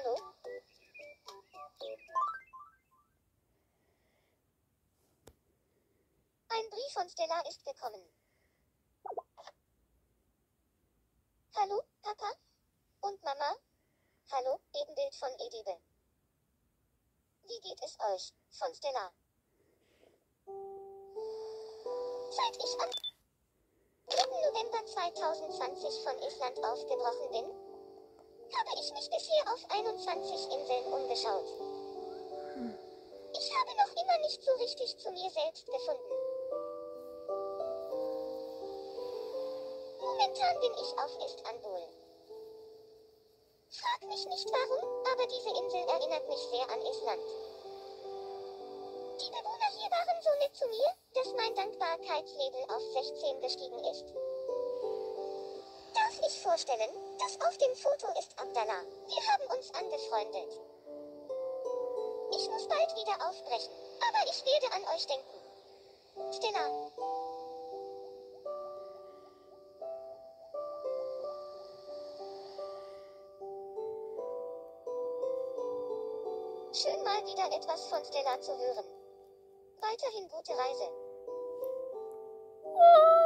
Hallo? Ein Brief von Stella ist gekommen. Hallo, Papa? Und Mama? Hallo, Ebenbild von Edibe. Wie geht es euch? Von Stella. Seit ich am 3. November 2020 von Island aufgebrochen bin, habe ich mich bisher auf 21 Inseln umgeschaut. Ich habe noch immer nicht so richtig zu mir selbst gefunden. Momentan bin ich auf Istanbul. Frag mich nicht warum, aber diese Insel erinnert mich sehr an Island. Die Bewohner hier waren so nett zu mir, dass mein Dankbarkeitslevel auf 16 gestiegen ist. Darf ich vorstellen, das auf dem Foto ist Abdallah. Wir haben uns angefreundet. Ich muss bald wieder aufbrechen, aber ich werde an euch denken. Stella. Schön mal wieder etwas von Stella zu hören. Weiterhin gute Reise.